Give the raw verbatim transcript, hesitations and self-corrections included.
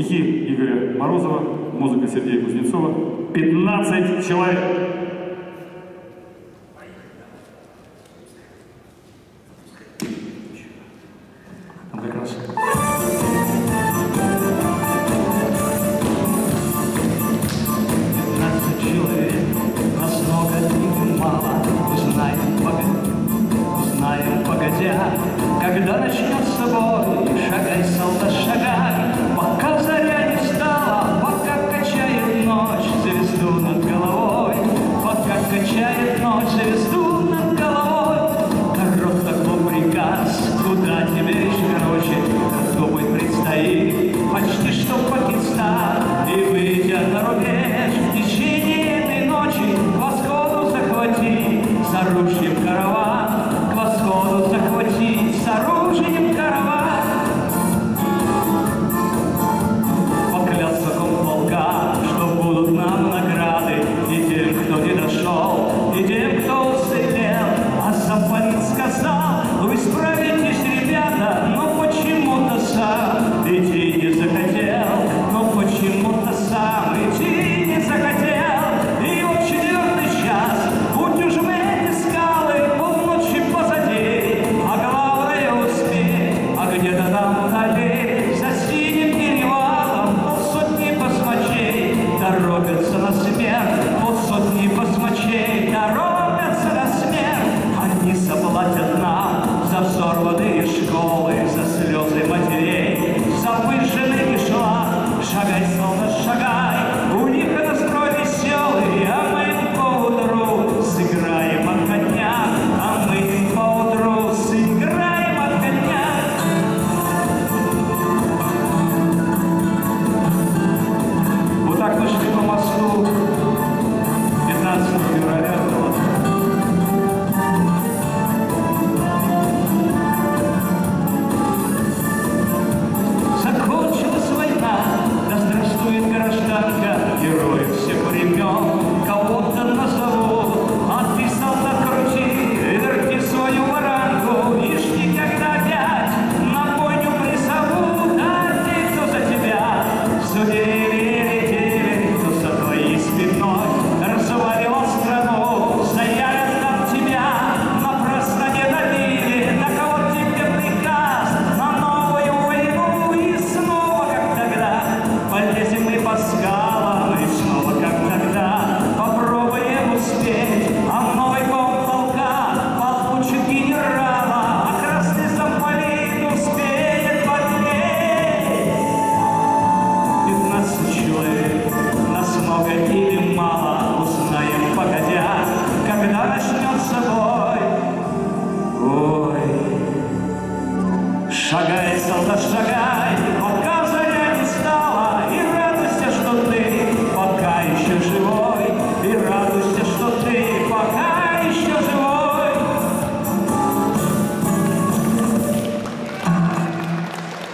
стихи Игоря Морозова, музыка Сергея Кузнецова. пятнадцать человек. Там как раз. пятнадцать человек, нас много и мало. Узнаем, погодя, узнаем, погодя, когда начнется бой. Шагай, солдат, шагай, пока заря не стала, пока качает ночь звезду над головой, пока качает ночь звезду над головой. Корот такой приказ, куда тебе короче, какой предстоит почти что Пакистан. И выйдя на рубеж, в течение этой ночи к восходу захвати с оружием караван, к восходу захвати с оружием караван. Поклялся комполка, что будут нам награды и тем, кто не дошел, и тем, кто уцелел. А замполит сказал: вы справитесь, ребята, но почему-то сам идти не захотел, но почему-то сам идти не захотел. И вот четвертый час, путь уж в эти скалы, полночи позади, а главное успеть, а где-то там вдали, за синим перевалом, полсотни басмачей торопятся на смерть, полсотни басмачей торопятся на смерть. Они заплатят нам за взорванные школы, за слезы матерей, за выжженный шлак. Шагай, солдат, шагай, у них настрой веселый, а мы им поутру сыграем от коня, а мы им поутру сыграем от коня. Вот так мы шли по мосту пятнадцатого февраля. Закончилась война, да здравствует гражданка, героев всех времен кого-то назовут. А ты, солдат, крути, верти свою баранку, лишь никогда опять на бойню призовут. А те, кто за тебя судили, те, кто за твоей спиной развалил страну, заявят нам тебя, напрасно не давили, на кого тебе приказ, на новую войну. И снова, как тогда, полезем мы по скалам, и снова, как тогда, попробуем успеть. А новый комполка получит генерала, а красный замполит успеет поднять. Пятнадцать человек, нас много или мало, узнаем, погодя, когда начнется бой. Ой, шагай, солдат, шагай.